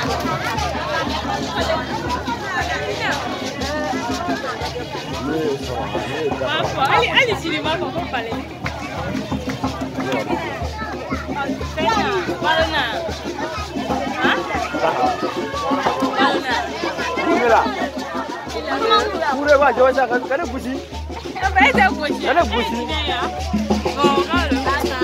Allez, cinéma, comment parler? Balona. Hein? Balona. Mira. Pure ba jo sa kan busi. Ba ta busi. Kana busi. Oh, kalau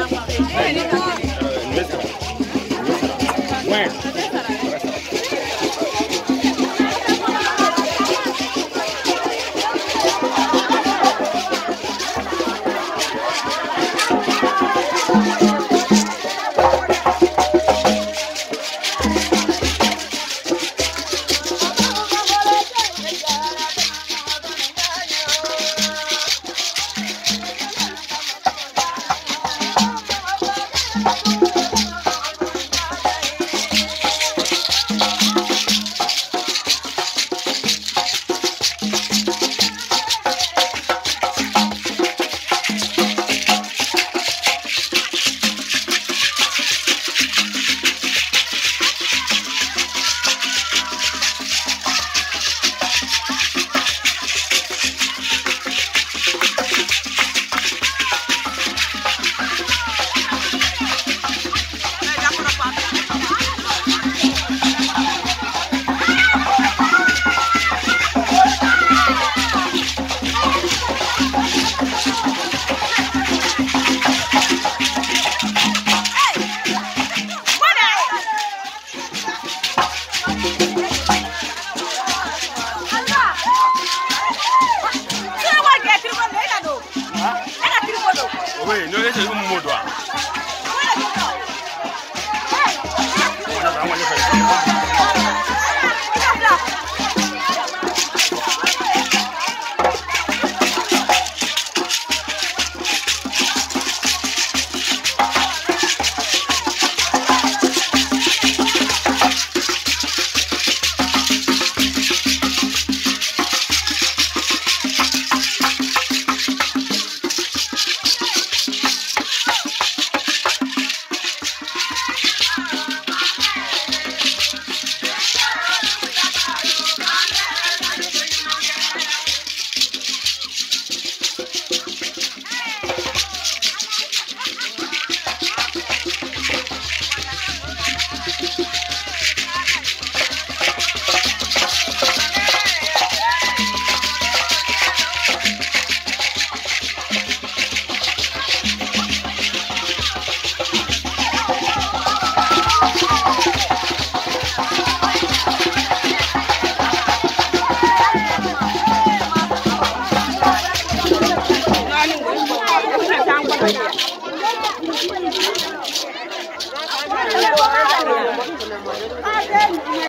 Oui, no es un modo. Hãy subscribe cho kênh Ghiền Mì Gõ để không bỏ lỡ những video hấp dẫn.